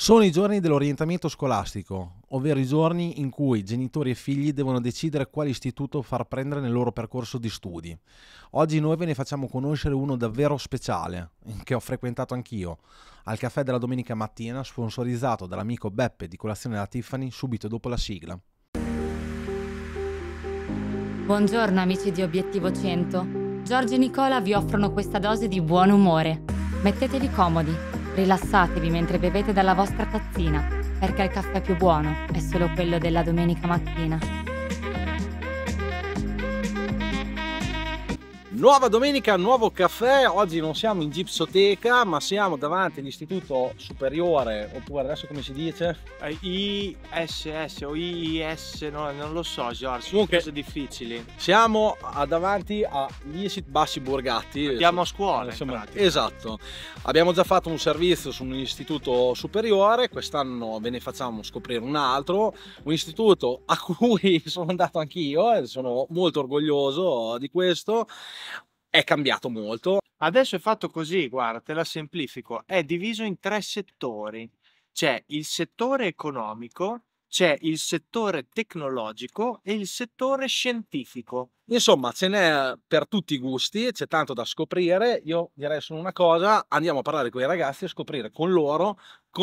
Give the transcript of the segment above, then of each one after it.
Sono i giorni dell'orientamento scolastico, ovvero i giorni in cui genitori e figli devono decidere quale istituto far prendere nel loro percorso di studi. Oggi noi ve ne facciamo conoscere uno davvero speciale, che ho frequentato anch'io, al caffè della domenica mattina, sponsorizzato dall'amico Beppe di Colazione da Tiffany, subito dopo la sigla. Buongiorno amici di Obiettivo 100. Giorgio e Nicola vi offrono questa dose di buon umore. Mettetevi comodi, rilassatevi mentre bevete dalla vostra tazzina, perché il caffè più buono è solo quello della domenica mattina. Nuova domenica, nuovo caffè. Oggi non siamo in gipsoteca, ma siamo davanti all'istituto superiore, oppure adesso come si dice? ISS o IIS, no, non lo so, Giorgio, sono Comunque, cose difficili. Siamo davanti agli ISIT Bassi Borgatti. Andiamo a scuola, Insomma, in pratica. esatto. Abbiamo già fatto un servizio su un istituto superiore, quest'anno ve ne facciamo scoprire un altro, un istituto a cui sono andato anch'io e sono molto orgoglioso di questo. È cambiato molto. Adesso è fatto così, guarda, te la semplifico, è diviso in 3 settori. C'è il settore economico, c'è il settore tecnologico e il settore scientifico. Insomma, ce n'è per tutti i gusti, c'è tanto da scoprire. Io direi solo una cosa: andiamo a parlare con i ragazzi e scoprire con loro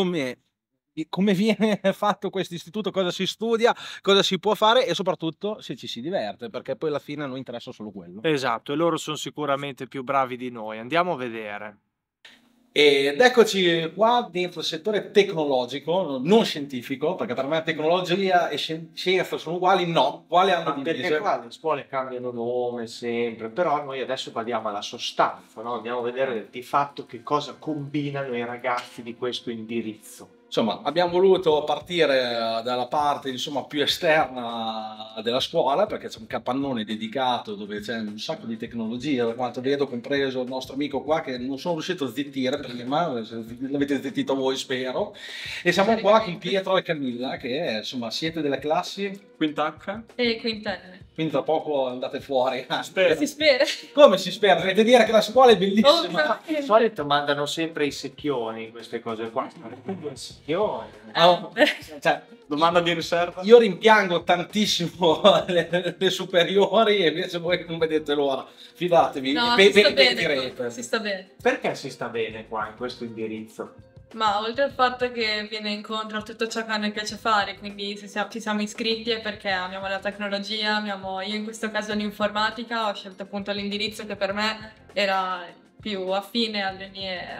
come viene fatto questo istituto, cosa si studia, cosa si può fare e soprattutto se ci si diverte, perché poi alla fine a noi interessa solo quello. Esatto, e loro sono sicuramente più bravi di noi. Andiamo a vedere. Ed eccoci qua dentro il settore tecnologico, non scientifico, perché per me tecnologia e scienza sono uguali, no, quali hanno Perché divise? qua le scuole cambiano nome sempre, però noi adesso badiamo alla sostanza, no? Andiamo a vedere di fatto che cosa combinano i ragazzi di questo indirizzo. Insomma, abbiamo voluto partire dalla parte, insomma, più esterna della scuola, perché c'è un capannone dedicato dove c'è un sacco di tecnologie, da quanto vedo, compreso il nostro amico qua, che non sono riuscito a zittire prima, l'avete zittito voi, spero. E siamo qua con Pietro e Camilla, che insomma siete delle classi, Quinta H? E quintenne. quindi tra poco andate fuori. Si spera. Come si spera? Dovete dire che la scuola è bellissima. Oh, Di solito mandano sempre i secchioni, queste cose qua. I secchioni. Oh, cioè, Domanda di riserva? io rimpiango tantissimo le superiori e invece voi non vedete l'ora. Fidatevi, No, si sta bene, pentirete. si sta bene. Perché si sta bene qua in questo indirizzo? Ma oltre al fatto che viene incontro a tutto ciò che a noi piace fare, quindi se ci siamo iscritti è perché amiamo la tecnologia, io in questo caso l'informatica, ho scelto appunto l'indirizzo che per me era più affine alle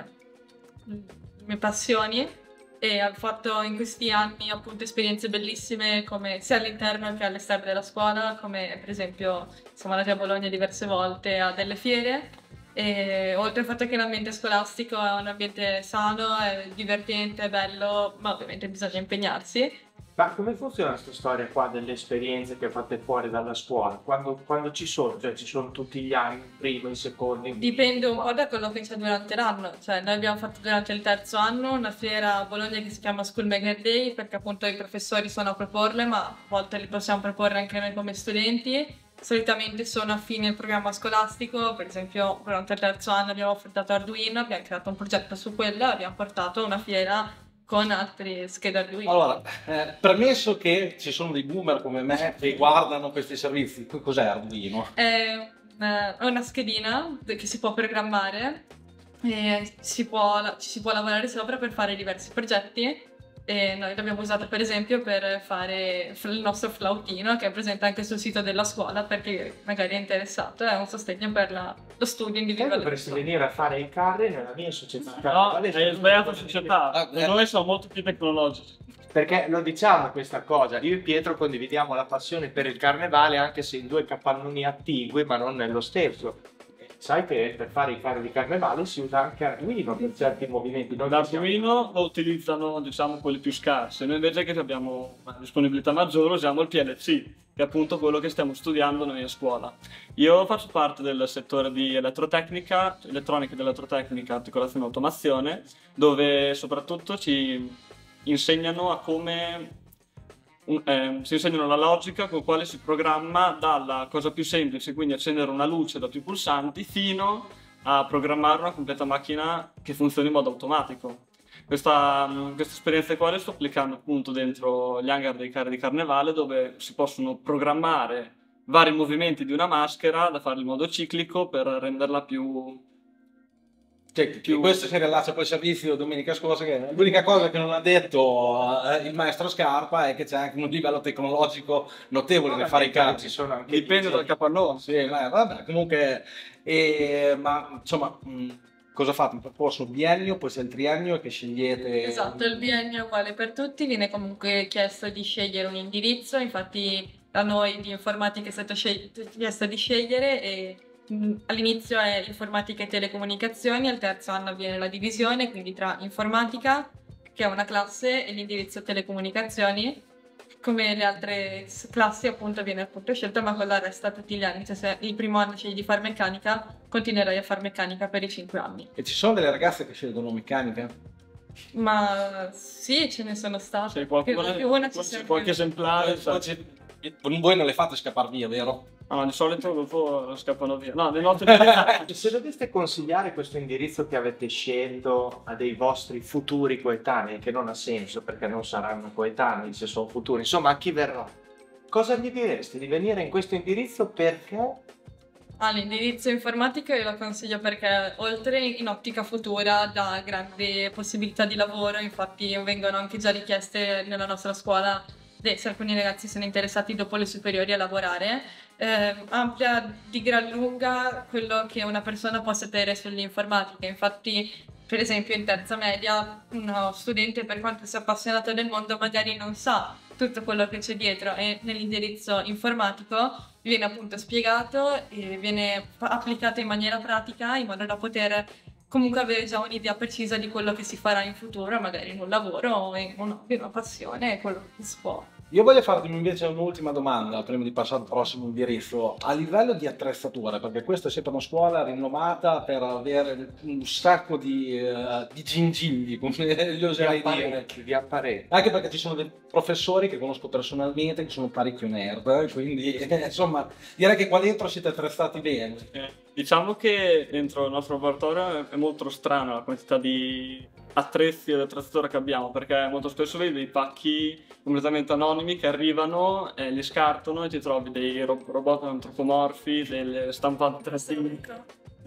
mie passioni e ho fatto in questi anni appunto esperienze bellissime come sia all'interno che all'esterno della scuola, come per esempio siamo andati a Bologna diverse volte a delle fiere. E oltre al fatto che l'ambiente scolastico è un ambiente sano, è divertente, è bello, ma ovviamente bisogna impegnarsi. Ma come funziona questa storia qua delle esperienze che fate fuori dalla scuola? Quando ci sono? Cioè ci sono tutti gli anni, il primo, il secondo? Dipende un po' da quello che c'è durante l'anno, cioè noi abbiamo fatto durante il terzo anno una fiera a Bologna che si chiama School Maker Day perché appunto i professori sono a proporle, ma a volte li possiamo proporre anche noi come studenti. Solitamente sono affini al programma scolastico, per esempio durante il terzo anno abbiamo affrontato Arduino, abbiamo creato un progetto su quello e abbiamo portato una fiera con altre schede Arduino. Allora, premesso che ci sono dei boomer come me che guardano questi servizi, cos'è Arduino? È una schedina che si può programmare e ci si può lavorare sopra per fare diversi progetti. E noi l'abbiamo usata per esempio per fare il nostro flautino che è presente anche sul sito della scuola per chi magari è interessato, è un sostegno per lo studio individuale. Dovresti venire a fare il carri nella mia società. No, hai sbagliato società. Noi siamo molto più tecnologici. Perché lo diciamo questa cosa, io e Pietro condividiamo la passione per il carnevale anche se in due capannoni attigui ma non nello stesso. Sai che per fare i carri di carnevale si usa anche Arduino per certi movimenti. L'Arduino lo utilizzano, diciamo, quelli più scarsi. Noi invece che abbiamo una disponibilità maggiore usiamo il PLC, che è appunto quello che stiamo studiando noi a scuola. Io faccio parte del settore di elettrotecnica, elettronica ed elettrotecnica, articolazione e automazione, dove soprattutto ci insegnano a come si insegnano la logica con quale si programma dalla cosa più semplice, quindi accendere una luce da più pulsanti, fino a programmare una completa macchina che funzioni in modo automatico. Questa esperienza qua le sto applicando appunto dentro gli hangar dei carri di carnevale, dove si possono programmare vari movimenti di una maschera da fare in modo ciclico per renderla più... Questo si riallaccia poi al servizio domenica scorsa, che l'unica cosa che non ha detto il maestro Scarpa è che c'è anche un livello tecnologico notevole nel fare i carri. Ci sono anche Dipende dal capannone. Sì, vabbè, comunque, ma insomma, cosa fate? Un percorso biennio, poi c'è il triennio che scegliete. Esatto, il biennio è uguale per tutti, viene comunque chiesto di scegliere un indirizzo, infatti a noi di informatica è stato chiesto di scegliere e all'inizio è informatica e telecomunicazioni, al terzo anno avviene la divisione, quindi tra informatica, che è una classe, e l'indirizzo telecomunicazioni. Come le altre classi appunto viene appunto scelta, ma quella resta tutti gli anni, cioè se il primo anno scegli di far meccanica, continuerai a far meccanica per i 5 anni. E ci sono delle ragazze che scelgono meccanica? Ma sì, ce ne sono state. C'è qualche esemplare. Voi non le fate scappare via, vero? No, di solito dopo scappano via. No, le note Se doveste consigliare questo indirizzo che avete scelto a dei vostri futuri coetanei, che non ha senso perché non saranno coetanei se sono futuri, insomma a chi verrà, cosa gli direste di venire in questo indirizzo perché? L'indirizzo informatico io lo consiglio perché oltre in ottica futura dà grandi possibilità di lavoro, infatti vengono anche già richieste nella nostra scuola se alcuni ragazzi sono interessati dopo le superiori a lavorare, amplia di gran lunga quello che una persona può sapere sull'informatica. Infatti, per esempio, in terza media, uno studente, per quanto sia appassionato del mondo, magari non sa tutto quello che c'è dietro, e nell'indirizzo informatico viene appunto spiegato e viene applicato in maniera pratica, in modo da poter comunque avere già un'idea precisa di quello che si farà in futuro, magari in un lavoro o in una passione, quello che si può. Io voglio farti invece un'ultima domanda prima di passare al prossimo indirizzo. A livello di attrezzature, perché questa è sempre una scuola rinomata per avere un sacco di gingilli, come gli oserei dire. Di apparecchi. Anche perché ci sono dei professori che conosco personalmente che sono parecchio nerd, quindi insomma direi che qua dentro siete attrezzati bene. Diciamo che dentro il nostro laboratorio è molto strana la quantità di attrezzi ed attrezzature che abbiamo, perché molto spesso vedi dei pacchi completamente anonimi che arrivano, li scartano e ti trovi dei robot antropomorfi, delle stampanti 3D.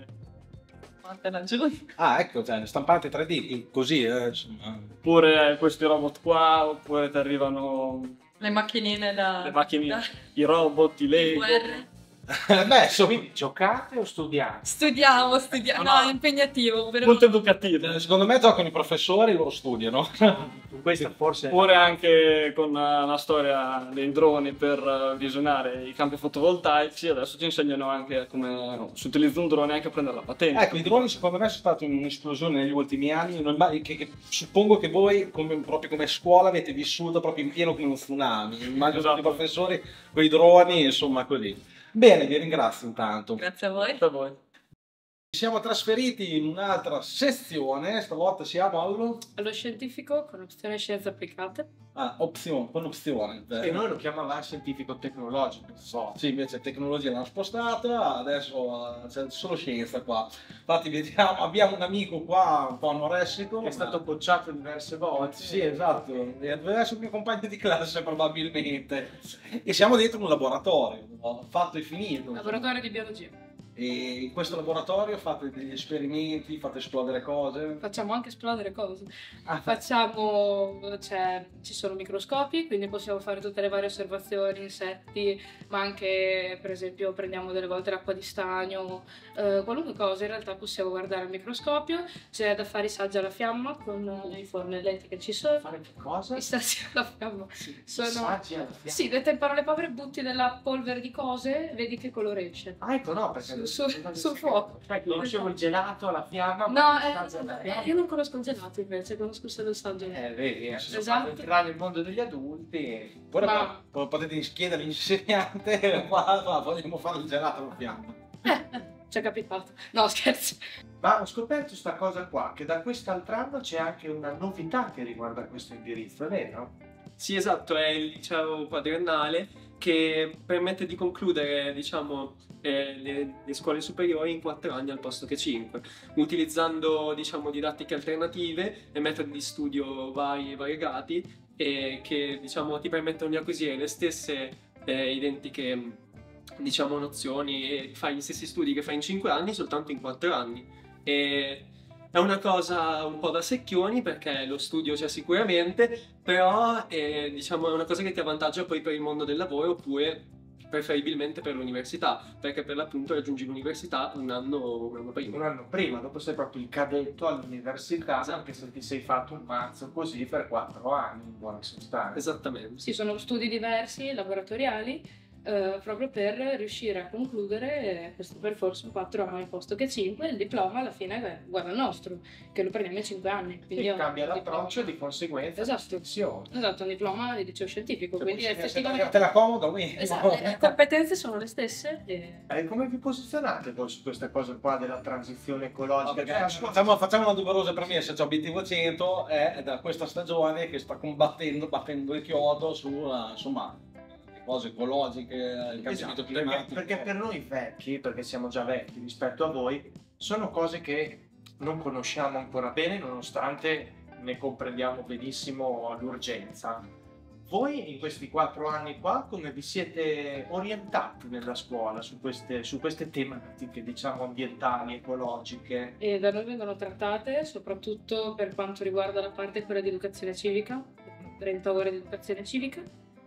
Ah, ecco, cioè, stampate 3D, così, insomma. Oppure questi robot qua, oppure ti arrivano le macchinine i robot, i Lego. VR. Beh, Quindi giocate o studiate? Studiamo, no, è impegnativo. Però... Molto educativo. secondo me giocano i professori, loro studiano. Questa forse... Oppure anche con una storia dei droni per visionare i campi fotovoltaici, adesso ci insegnano anche come si utilizza un drone anche a prendere la patente. Ecco, i droni secondo me sono stati un'esplosione negli ultimi anni, che suppongo che voi proprio come scuola avete vissuto proprio in pieno come uno tsunami. Immagino Esatto. tutti i professori con i droni, insomma così. Bene, vi ringrazio intanto. Grazie a voi. Grazie a voi. Ci siamo trasferiti in un'altra sezione, stavolta siamo allo scientifico con opzione scienze applicate. con opzione. E noi lo chiamavamo scientifico tecnologico. Sì, invece tecnologia l'hanno spostata, adesso c'è solo scienza qua. Infatti vediamo, abbiamo un amico qua un po' anoressico. Che è stato bocciato diverse volte. Sì, esatto, deve essere un mio compagno di classe probabilmente. E siamo dentro un laboratorio, fatto e finito. Laboratorio di biologia. E in questo laboratorio fate degli esperimenti, fate esplodere cose. Facciamo anche esplodere cose. Ah, Ci sono microscopi, quindi possiamo fare tutte le varie osservazioni, insetti, ma anche per esempio prendiamo delle volte l'acqua di stagno, qualunque cosa in realtà possiamo guardare al microscopio. C'è da fare i saggi alla fiamma con i fornelletti che ci sono. Fare che cosa? I saggi alla fiamma. Saggi alla fiamma. Sì, dette in parole povere, butti della polvere di cose, vedi che colore esce. Ah, ecco, no, perché Sul fuoco. Cioè, conoscevo il gelato alla fiamma. No, saggi alla fiamma. io non conosco il gelato invece, conosco solo il saggio. Vedi, Esatto. entrare nel mondo degli adulti. ora potete chiedere all'insegnante, qua vogliamo fare il gelato alla fiamma. Ci è capitato. No, scherzo. Ma ho scoperto sta cosa qua, che da quest'altro anno c'è anche una novità che riguarda questo indirizzo, è vero? Sì, esatto, è il liceo quadriennale che permette di concludere, diciamo, le scuole superiori in 4 anni al posto che 5, utilizzando, diciamo, didattiche alternative e metodi di studio vari e variegati, che, diciamo, ti permettono di acquisire le stesse identiche, diciamo, nozioni e fare gli stessi studi che fai in 5 anni soltanto in 4 anni. E è una cosa un po' da secchioni, perché lo studio c'è sicuramente, però diciamo, è una cosa che ti avvantaggia poi per il mondo del lavoro, oppure preferibilmente per l'università, perché per l'appunto raggiungi l'università un anno prima. Un anno prima, dopo sei proprio il cadetto all'università, anche se ti sei fatto un mazzo così per 4 anni, in buona sostanza. Esattamente. Sì, sono studi diversi, laboratoriali, proprio per riuscire a concludere questo percorso in 4 anni al posto che 5, il diploma alla fine è uguale al nostro, che lo prendiamo in 5 anni. Quindi Quindi cambia l'approccio, di conseguenza Esatto. distinzione. Esatto, un diploma di liceo scientifico, quindi Se effettivamente te la comodo, quindi. esatto, le competenze sono le stesse. E come vi posizionate voi su questa cosa qua della transizione ecologica? Perché facciamo una doverosa premessa, cioè Obiettivo 100 è da questa stagione che sta battendo il chiodo su insomma le cose ecologiche, il cambiamento Esatto, climatico. perché per noi vecchi, perché siamo già vecchi rispetto a voi, sono cose che non conosciamo ancora bene, nonostante ne comprendiamo benissimo l'urgenza. Voi in questi 4 anni qua come vi siete orientati nella scuola su queste tematiche, diciamo, ambientali, ecologiche? E da noi vengono trattate soprattutto per quanto riguarda la parte quella di educazione civica, 30 ore di educazione civica,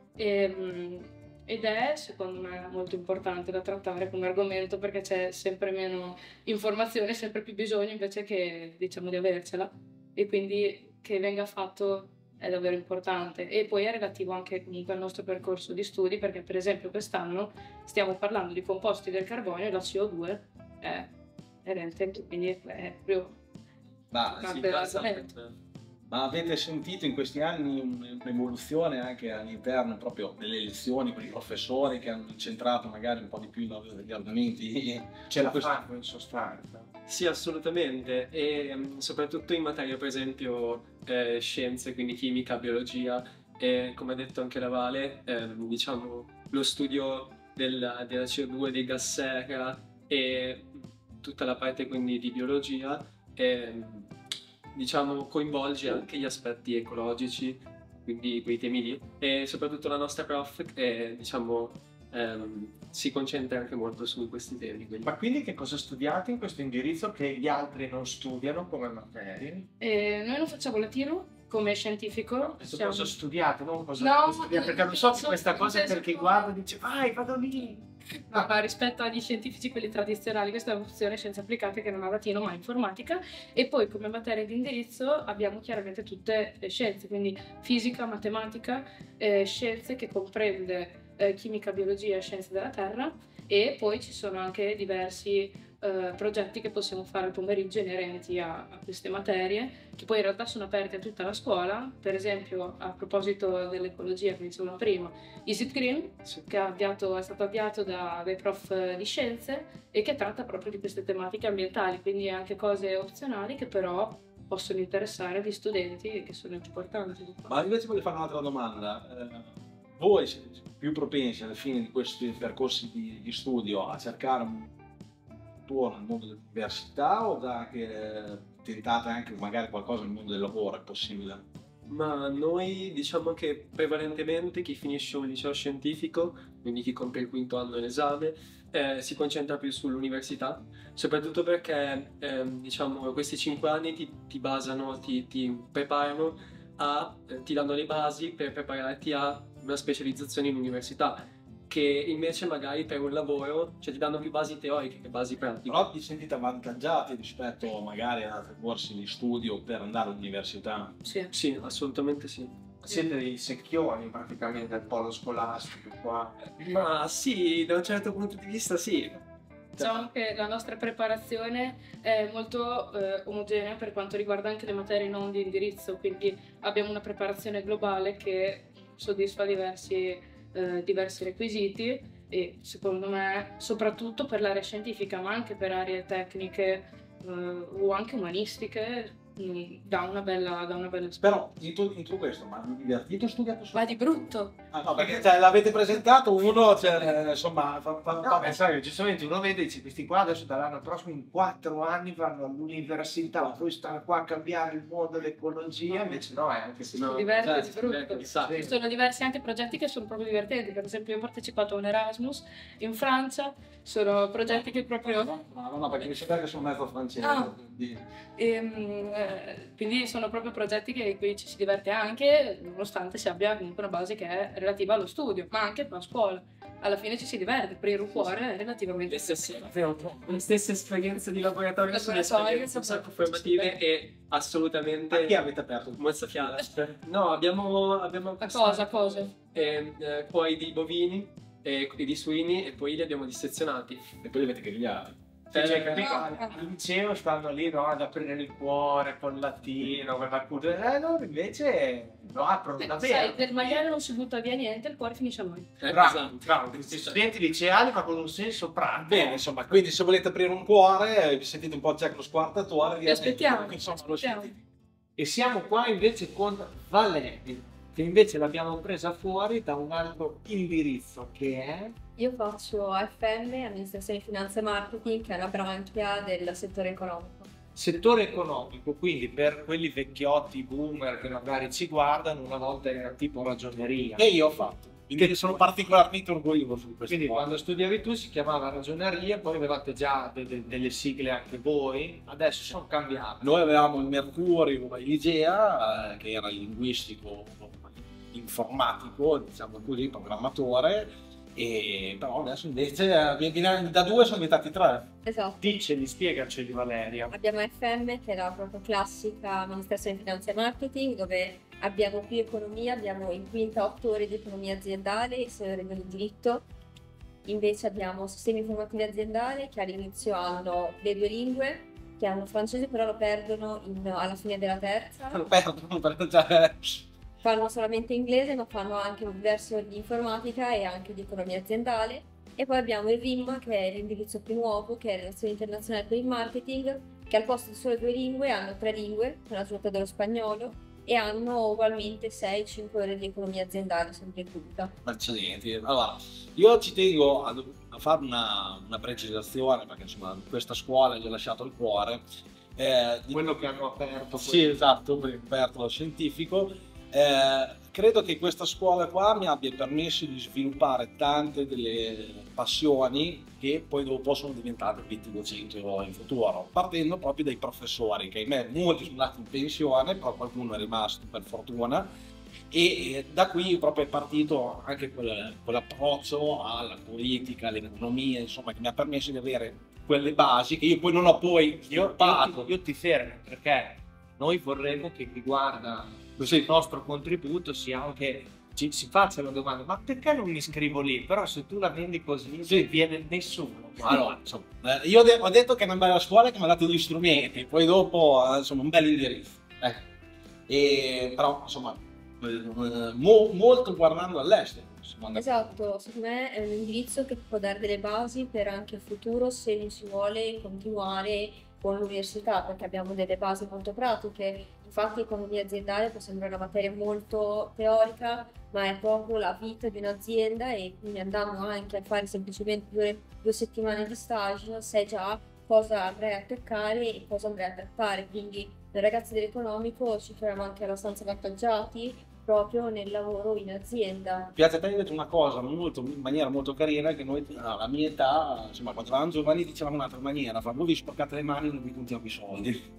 ed è secondo me molto importante da trattare come argomento, perché c'è sempre meno informazione, sempre più bisogno invece che, diciamo, di avercela, e quindi che venga fatto è davvero importante. E poi è relativo anche comunque al nostro percorso di studi, perché per esempio quest'anno stiamo parlando di composti del carbonio e la CO2 è erente, quindi è proprio parte dell'argomento. Ma avete sentito in questi anni un'evoluzione anche all'interno proprio delle lezioni con i professori che hanno incentrato magari un po' di più gli argomenti? Ce la fanno in sostanza? Sì, assolutamente, e soprattutto in materia, per esempio, scienze, quindi chimica, biologia, e come ha detto anche la Vale, diciamo, lo studio della CO2, dei gas serra e tutta la parte quindi di biologia, diciamo, coinvolge anche gli aspetti ecologici, quindi quei temi lì, e soprattutto la nostra prof, diciamo, si concentra anche molto su questi temi. Quindi. Ma quindi che cosa studiate in questo indirizzo che gli altri non studiano come materie? Noi non facciamo latino come scientifico. Cosa studiate, non cosa No, studiate, perché non so che sono questa cosa è per chi guarda e dice vai, vado lì. No, ma rispetto agli scientifici, quelli tradizionali, questa è un'opzione scienze applicate che non ha latino ma informatica, e poi come materia di indirizzo abbiamo chiaramente tutte le scienze, quindi fisica, matematica, scienze che comprende chimica, biologia e scienze della terra, e poi ci sono anche diversi progetti che possiamo fare al pomeriggio inerenti a queste materie, che poi in realtà sono aperte a tutta la scuola. Per esempio, a proposito dell'ecologia che dicevamo prima, Easy Green, che è stato avviato dai prof di scienze e che tratta proprio di queste tematiche ambientali, quindi anche cose opzionali che però possono interessare gli studenti e che sono importanti. Ma invece voglio fare un'altra domanda. Voi siete più propensi alla fine di questi percorsi di studio a cercare un tuo nel mondo dell'università, o da che tentate anche magari qualcosa nel mondo del lavoro? È possibile? Ma noi diciamo che prevalentemente chi finisce un liceo scientifico, quindi chi compie il 5º anno l'esame, si concentra più sull'università, soprattutto perché diciamo questi 5 anni ti basano, ti preparano ti danno le basi per prepararti a una specializzazione in università, che invece magari per un lavoro, cioè, ti danno più basi teoriche che basi pratiche. Però vi sentite avvantaggiati rispetto magari a altri corsi di studio per andare all'università? Sì, assolutamente sì. Siete dei secchioni praticamente del polo scolastico qua. Ma sì, da un certo punto di vista sì. Diciamo che la nostra preparazione è molto omogenea per quanto riguarda anche le materie non di indirizzo, quindi abbiamo una preparazione globale che soddisfa diversi requisiti, e secondo me soprattutto per l'area scientifica ma anche per aree tecniche o anche umanistiche dà una bella Però in tutto questo, ma mi divertito, ho studiato solo. Ma di brutto. Ah, no, perché l'avete presentato uno, cioè, insomma, No, sai, giustamente uno vede e dice questi qua adesso dall'anno prossimo in 4 anni vanno all'università, poi stanno qua a cambiare il mondo, l'ecologia, invece no, è anche se Sono diversi, certo, di brutto. chissà. Sì. Sono diversi anche progetti che sono proprio divertenti. Per esempio, io ho partecipato a un Erasmus in Francia, sono progetti che proprio. no, perché mi sembra che sono mezzo francese. Ah. Quindi sono proprio progetti in cui ci si diverte anche, nonostante si abbia comunque una base che è relativa allo studio, ma anche a scuola. Alla fine ci si diverte, aprire un cuore è relativamente Le stesse esperienze di laboratorio sono Laboratorio, esperienze un sacco formative e assolutamente A chi avete aperto? mozzafiato. No, abbiamo cosa? poi di bovini e di suini e poi li abbiamo dissezionati. E poi li avete grigliati. Cioè, capito? Ah. Al liceo stanno lì no, ad aprire il cuore con il latino, con la cultura, loro invece lo aprono Sai, davvero. del maiale non si butta via niente, il cuore finisce a noi. Bravo, bravo, questi studenti liceali ma con un senso pratico. Bene, insomma, quindi se volete aprire un cuore, vi sentite un po' Jack lo squartatore, Vi aspettiamo, insomma, vi lo aspettiamo. sentite. E siamo qua invece con Valeria, che invece l'abbiamo presa fuori da un altro indirizzo che è... Io faccio AFM, Amministrazione Finanza e Marketing, che è una branchia del settore economico. Settore economico, quindi per quelli vecchiotti boomer che magari ci guardano, una volta era tipo ragioneria. E io ho fatto. Quindi sono particolarmente orgoglioso di questo. Quindi cuore. quando studiavi tu si chiamava ragioneria, poi avevate già delle sigle anche voi, adesso sono cambiate. Noi avevamo il Mercurio Ligea, che era il linguistico informatico, diciamo così, programmatore, e però adesso invece da 2 sono diventati 3. Esatto. Diceli, spiegaceli Valeria. Abbiamo AFM, che è la proprio classica Amministrazione Finanza e Marketing, dove abbiamo più economia, abbiamo in quinta 8 ore di economia aziendale e 6 ore di diritto. Invece abbiamo sistemi informativi aziendali che all'inizio hanno le 2 lingue, che hanno francese però lo perdono alla fine della terza. Lo perdono per Fanno solamente inglese, ma fanno anche diverse ore di informatica e anche di economia aziendale. E poi abbiamo il RIM, che è l'indirizzo più nuovo, che è Relazioni Internazionali per il Marketing, che al posto di solo 2 lingue hanno 3 lingue, con l'aggiunta dello spagnolo, e hanno ugualmente 6-5 ore di economia aziendale, sempre in quinta. Accidenti. Allora, io ci tengo a fare una precisazione, perché insomma questa scuola gli ho lasciato il cuore. Quello che hanno aperto. Sì, esatto, aperto lo scientifico. Credo che questa scuola qua mi abbia permesso di sviluppare tante delle passioni che poi dopo sono diventate obiettivo docenti in futuro, partendo proprio dai professori, che ahimè molti sono andati in pensione, però qualcuno è rimasto per fortuna, e da qui proprio è partito anche quell'approccio alla politica, all'economia, insomma, che mi ha permesso di avere quelle basi che io poi non ho sviluppato. Io ti fermo perché noi vorremmo che chi guarda il nostro contributo sia anche si faccia la domanda: ma perché non mi iscrivo lì? Però se tu la vendi così non viene nessuno. Allora, insomma, io ho detto che è una bella scuola che mi ha dato gli strumenti, poi dopo insomma un bel indirizzo. Però insomma molto guardando all'estero. Esatto, secondo me è un indirizzo che può dare delle basi per anche il futuro se non si vuole continuare con l'università, perché abbiamo delle basi molto pratiche. Infatti economia aziendale può sembrare una materia molto teorica, ma è proprio la vita di un'azienda, e quindi andando anche a fare semplicemente 2 settimane di stage sai già cosa andrai a toccare e cosa andrai a trattare. Quindi noi ragazzi dell'economico ci troviamo anche abbastanza avvantaggiati proprio nel lavoro in azienda. Piazza te hai detto una cosa in maniera molto carina, che noi alla mia età, insomma, quando eravamo giovani dicevamo un'altra maniera: voi vi sporcate le mani e non vi contiamo i soldi.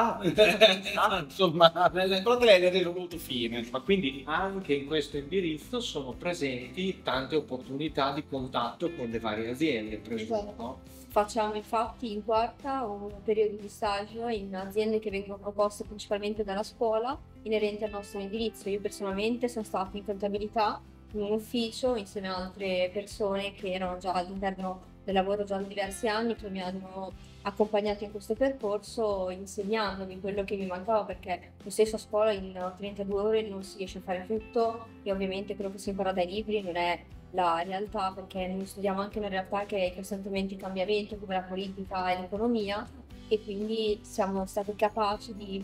Insomma, però lei è reso molto fine. Ma quindi anche in questo indirizzo sono presenti tante opportunità di contatto con le varie aziende, presumo, no? Facciamo infatti in quarta un periodo di stage in aziende che vengono proposte principalmente dalla scuola inerenti al nostro indirizzo. Io personalmente sono stata in contabilità in un ufficio insieme a altre persone che erano già all'interno del lavoro già da diversi anni, che mi hanno accompagnato in questo percorso insegnandomi quello che mi mancava, perché lo stesso a scuola in 32 ore non si riesce a fare tutto, e ovviamente quello che si impara dai libri non è la realtà, perché noi studiamo anche una realtà che è costantemente in cambiamento, come la politica e l'economia, e quindi siamo stati capaci di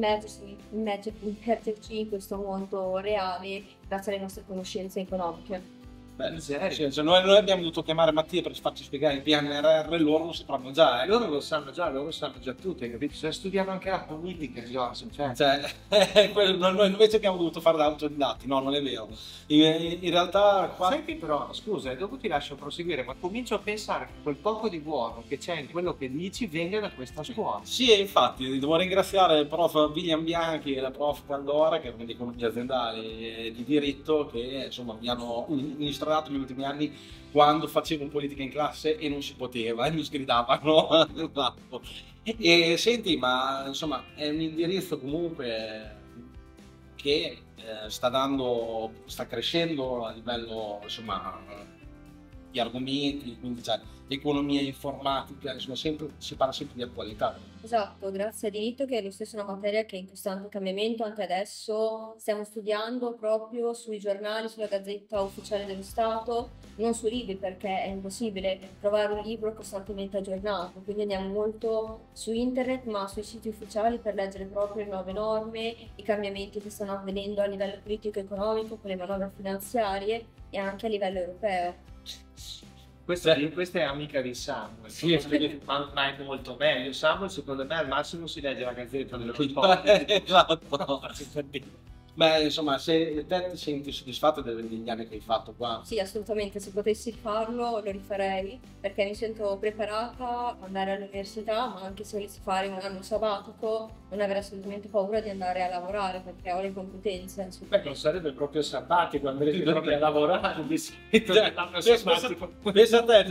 immergerci in questo mondo reale grazie alle nostre conoscenze economiche. Beh, cioè, noi abbiamo dovuto chiamare Mattia per farci spiegare il PNRR, loro lo sapranno già, Loro lo sanno già tutti, hai capito? Cioè, studiano anche la politica, cioè. Noi invece abbiamo dovuto fare da autodidatti, no, non è vero. In realtà qua... Sai che però, scusa, dopo ti lascio proseguire, ma comincio a pensare che quel poco di buono che c'è in quello che dici venga da questa scuola. Sì, infatti, devo ringraziare il prof William Bianchi e la prof Caldora, che erano di economia aziendale e di diritto, che insomma mi hanno instradato negli ultimi anni quando facevo politica in classe e non si poteva e mi sgridavano. Esatto. E senti, ma insomma è un indirizzo comunque che sta crescendo a livello insomma di argomenti, quindi cioè, economia informatica, insomma si parla sempre di attualità. Esatto, grazie a diritto, che è lo stesso una materia che è in costante cambiamento. Anche adesso stiamo studiando proprio sui giornali, sulla Gazzetta Ufficiale dello Stato, non su libri perché è impossibile trovare un libro costantemente aggiornato, quindi andiamo molto su internet ma sui siti ufficiali per leggere proprio le nuove norme, i cambiamenti che stanno avvenendo a livello politico e economico con le manovre finanziarie e anche a livello europeo. Questa è amica di Samuel, sì, ma è molto meglio. Samuel secondo me al massimo si legge la Gazzetta dello Sport. Esatto. Beh, insomma, se te ti senti soddisfatto degli anni che hai fatto qua? Sì, assolutamente, se potessi farlo lo rifarei perché mi sento preparata ad andare all'università, ma anche se volessi fare un anno sabbatico non avrei assolutamente paura di andare a lavorare perché ho le competenze. Beh, non sarebbe proprio sabbatico, andresti proprio a lavorare, Pensa a te,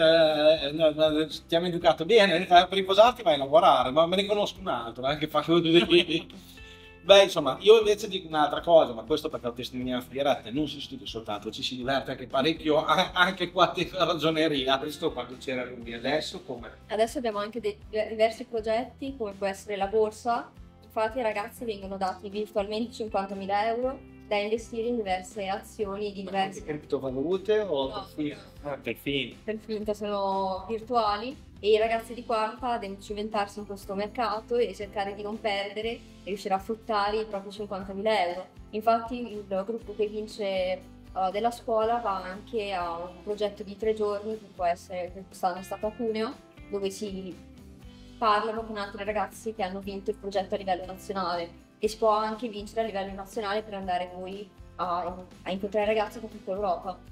ti hanno educato bene, per riposarti vai a lavorare, ma me ne conosco un altro, anche fa così. Beh, insomma, io invece dico un'altra cosa, ma questo perché ho testimonianza diretta, non si studia soltanto, ci si diverte anche parecchio, anche qua di ragioneria. Questo quando c'era lui, adesso come? Adesso abbiamo anche diversi progetti, come può essere la borsa. Infatti ai ragazzi vengono dati virtualmente 50.000 euro da investire in diverse azioni di diversi... criptovalute o No, per fini? per finta sono virtuali e i ragazzi di quarta devono cimentarsi in questo mercato e cercare di non perdere e riuscire a fruttare i propri 50.000 euro. Infatti il gruppo che vince della scuola va anche a un progetto di 3 giorni che può essere, che quest'anno è stato a Cuneo, dove si parlano con altri ragazzi che hanno vinto il progetto a livello nazionale e si può anche vincere a livello nazionale per andare poi a incontrare ragazzi da tutta Europa.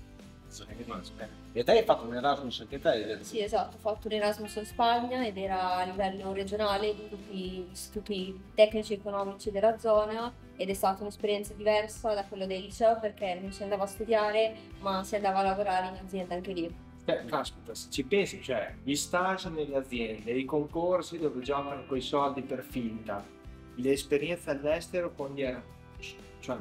E te hai fatto un Erasmus anche te? Sì, esatto, ho fatto un Erasmus in Spagna ed era a livello regionale di tutti gli istituti tecnici e economici della zona ed è stata un'esperienza diversa da quello del liceo perché non si andava a studiare ma si andava a lavorare in azienda anche lì. Caspita, se ci pensi, cioè gli stage nelle aziende, i concorsi dove giocano coi soldi per finta, le esperienze all'estero con gli Erasmus, cioè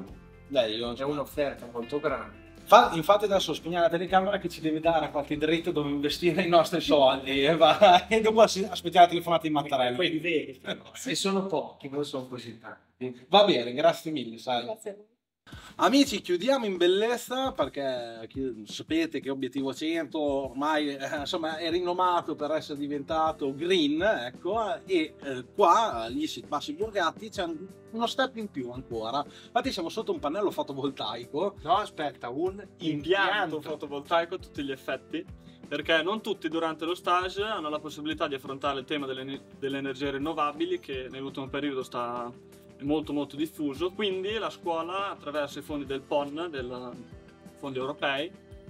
è un'offerta molto grande. Infatti adesso spegniamo la telecamera che ci deve dare qualche dritto dove investire i nostri soldi e dopo aspettiamo la telefonata in Mattarella. Poi vedi, se sono pochi, non sono così tanti. Va bene, grazie mille. Sai. Grazie a voi. Amici, chiudiamo in bellezza perché sapete che Obiettivo 100 ormai insomma, è rinomato per essere diventato green, ecco, e qua agli Bassi Borgatti c'è uno step in più ancora. Infatti siamo sotto un pannello fotovoltaico. No, aspetta, un Impianto fotovoltaico a tutti gli effetti, perché non tutti durante lo stage hanno la possibilità di affrontare il tema delle energie rinnovabili che nell'ultimo periodo sta molto diffuso, quindi la scuola attraverso i fondi del PON, dei fondi europei,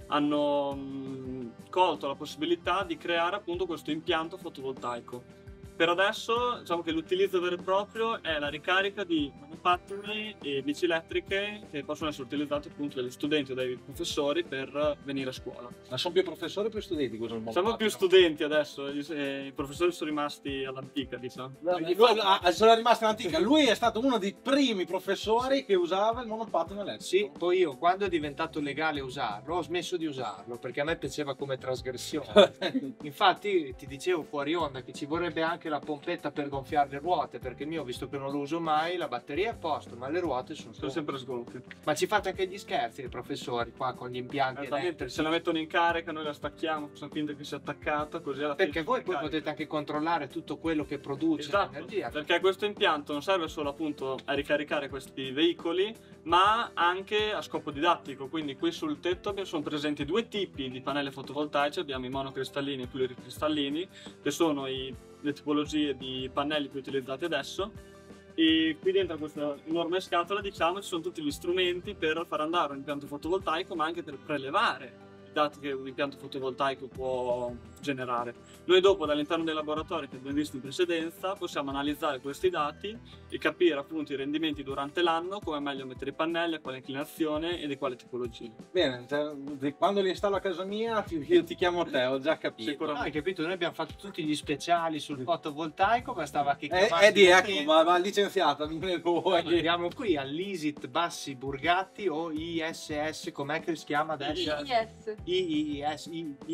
hanno colto la possibilità di creare appunto questo impianto fotovoltaico. Per adesso diciamo che l'utilizzo vero e proprio è la ricarica di monopattini e bici elettriche che possono essere utilizzate appunto dagli studenti o dai professori per venire a scuola. Ma sono più professori o più studenti? Siamo più studenti adesso, i professori sono rimasti all'antica, diciamo. Sono rimasti all'antica. Lui è stato uno dei primi professori che usava il monopattino elettrico. Sì, poi io quando è diventato legale usarlo ho smesso di usarlo perché a me piaceva come trasgressione. Infatti ti dicevo fuori onda che ci vorrebbe anche anche la pompetta per gonfiare le ruote, perché il mio, visto che non lo uso mai, la batteria è a posto, ma le ruote sono sempre sgonfie. Ma ci fate anche gli scherzi, i professori, qua con gli impianti elettrici? Se la mettono in carica, noi la stacchiamo, facciamo finta che sia attaccata, così alla fine. Perché voi poi potete anche controllare tutto quello che produce energia. Perché questo impianto non serve solo appunto a ricaricare questi veicoli, ma anche a scopo didattico. Quindi qui sul tetto sono presenti due tipi di pannelli fotovoltaici, abbiamo i monocristallini e i pluricristallini, che sono le tipologie di pannelli più utilizzati adesso. E qui dentro questa enorme scatola, diciamo, ci sono tutti gli strumenti per far andare un impianto fotovoltaico, ma anche per prelevare i dati che un impianto fotovoltaico può generare. Noi dopo, dall'interno dei laboratori che abbiamo visto in precedenza, possiamo analizzare questi dati e capire appunto i rendimenti durante l'anno, come meglio mettere i pannelli, a quale inclinazione e di quale tipologia. Bene, quando li installo a casa mia io ti chiamo te, ho già capito. Hai capito? Noi abbiamo fatto tutti gli speciali sul fotovoltaico, ma stava che ecco, va licenziato. Andiamo qui all'ISIT Bassi Burgatti o ISS, com'è che si chiama adesso? IIS.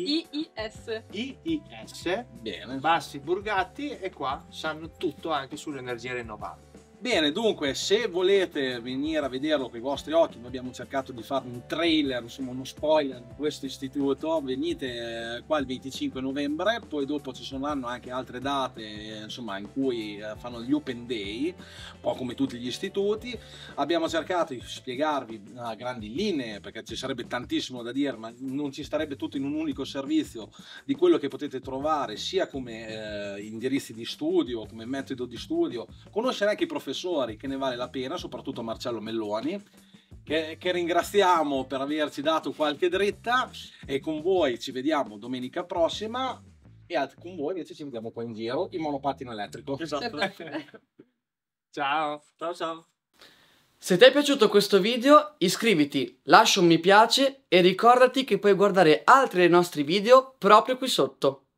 Bene. Bassi Burgatti, e qua sanno tutto anche sulle energie rinnovabili. Bene, dunque, se volete venire a vederlo con i vostri occhi, noi abbiamo cercato di fare un trailer, insomma uno spoiler di questo istituto, venite qua il 25 novembre, poi dopo ci saranno anche altre date, insomma, in cui fanno gli Open Day, un po' come tutti gli istituti. Abbiamo cercato di spiegarvi a grandi linee, perché ci sarebbe tantissimo da dire, ma non ci starebbe tutto in un unico servizio, di quello che potete trovare sia come indirizzi di studio, come metodo di studio, conoscere anche i professori, che ne vale la pena, soprattutto Marcello Melloni, che ringraziamo per averci dato qualche dritta, e con voi ci vediamo domenica prossima, e con voi invece ci vediamo qua in giro in monopattino elettrico. Esatto. Ciao. Ciao. Se ti è piaciuto questo video, iscriviti, lascia un mi piace e ricordati che puoi guardare altri dei nostri video proprio qui sotto.